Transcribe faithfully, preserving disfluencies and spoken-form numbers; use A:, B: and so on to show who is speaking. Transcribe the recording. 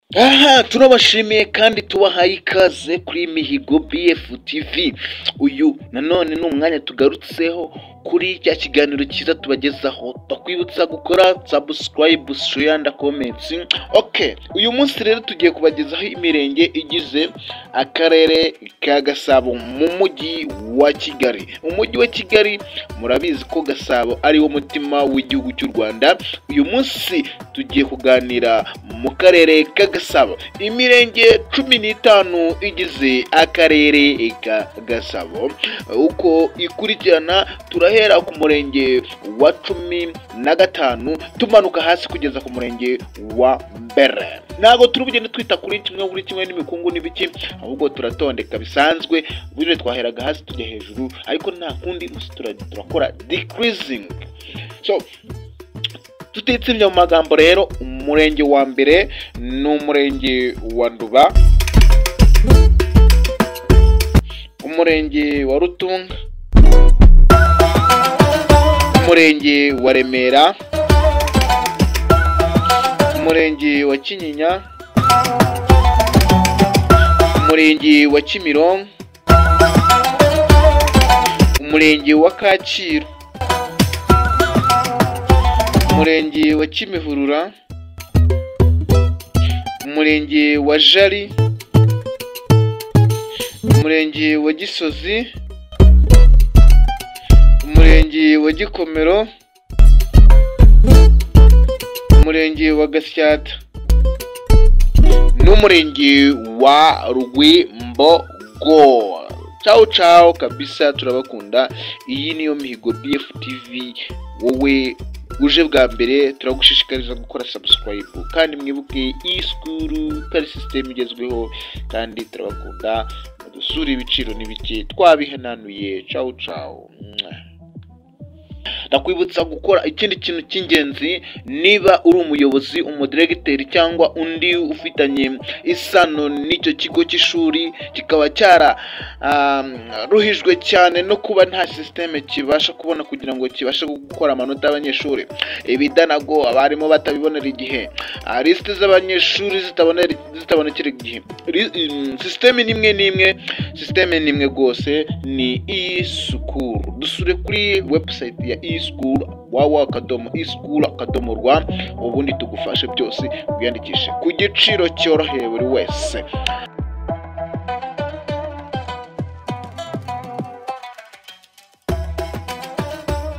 A: Aha turabashimiye kandi tubahaye ikaze kuri Mihigo B F T V. Uyu nanone ni umwanya tugarutseho kuri cya kiganiro cyiza tubagezaho, tukwibutsa gukora subscribe, share and comments. Okay, uyu munsi rero tugiye kubagezaho imirenge igize akarere ka Gasabo mu mujyi wa Kigali. Umujyi wa Kigali murabizi ko Gasabo ari wo mutima w'igihugu cy'u Rwanda. Uyu munsi tugiye kuganira mu karere ka Gasabo, imirenge cumi n'itanu igize akarere ka Gasabo. Uko ikurikirana, turahera ku murenge wa cumi na gatanu tumanuka hasi kugeza ku murenge wa Mbere. Ntago turi bugende twita kuri kimwe kuri kimwe n'imikungu n'ibiki, ahubwo turatondeka bisanzwe. Buri twaheraga hasi tujya hejuru, ariko nta kundi turakora decreasing. So tutitsimye mu magambo rero, umurenge wa mbere ni umurenge wa Nduba, umurenge wa Rutunga, umurenge wa Remera, umurenge wa Kinyinya, umurenge wa Kimironko, umurenge wa Kacyiru, umurenge wa Kimihurura, umurenge wa Jali, umurenge wa Gisozi, umurenge wa Gikomero, umurenge wa Gasyata n'umurenge wa Rw'ibyiza. Ciao ciao kabisa, turabakunda. Iyi niyo Mihigo B F T V. Wowe uje bwa mbere, turagushishikariza gukora subscribe kandi mwibuke e-school kari system igezweho, kandi turabakunda. Dusura ibiciro n'ibiki twabihenanuye. Ciao ciao. Ndakwibutsa gukora ikindi kintu cy'ingenzi. Niba uri umuyobozi, umudiregiteri cyangwa undi ufitanye isano n'icyo kigo cy'ishuri, kikaba cyara um, ruhijwe cyane no kuba nta systeme kibasha kubona kugira ngo kibashe gukora amanota y'abanyeshuri, ibidanago abarimo batabibonera igihe, liste z'abanyeshuri zitabonera zitabonekera igihe, systeme nimwe nimwe systeme nimwe gose ni e-school. Dusure kuri website ya e-school wawa akadomo e-school akadomo rwa, ubundi tugufashe byose, wiyandikishe ku giciro cyoroheye buri wese.